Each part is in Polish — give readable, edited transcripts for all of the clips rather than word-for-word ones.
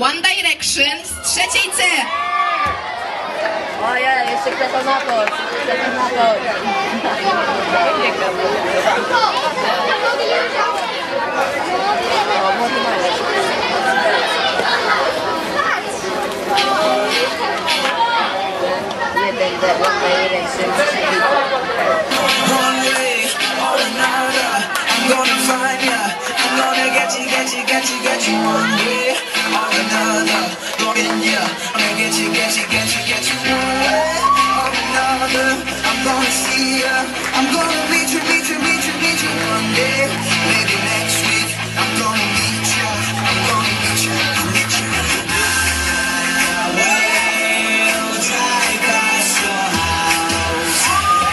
One Direction z trzeciej C. Ojej, jeszcze detonator. One way or another, I'm gonna find ya. I'm gonna get you one way or another. Yeah, I'm gonna get you one way or another. I'm gonna see ya. I'm gonna meet you one day. Maybe next week. I'm gonna meet ya. I'm gonna meet you. I will drive past your house.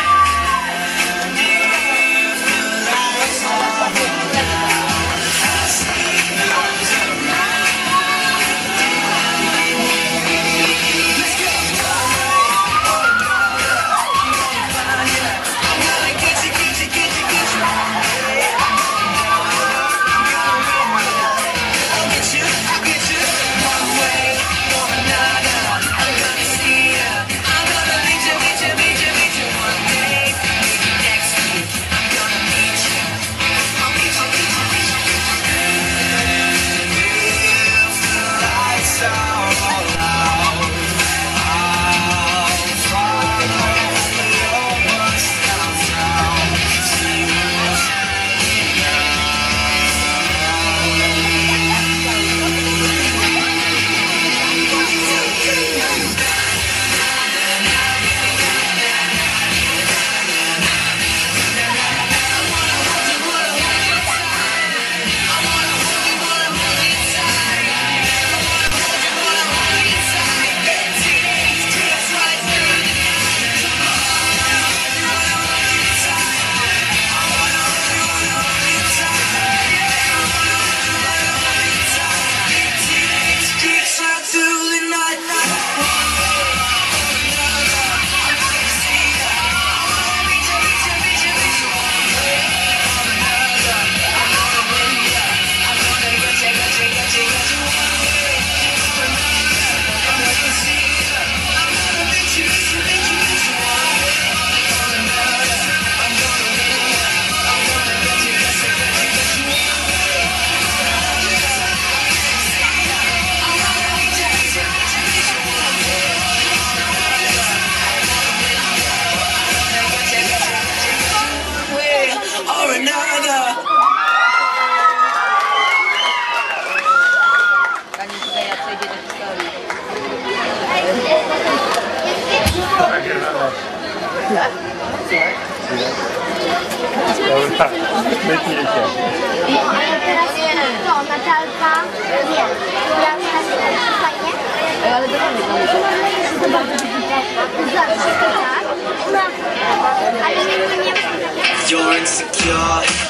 Or another. Zanim tutaj ja przejdzie do historii. Dobra, wytnij się. Ale teraz to, Natalka, nie. Ja fajnie. Ale do mnie To bardzo zawsze tak. Ale nie You're insecure.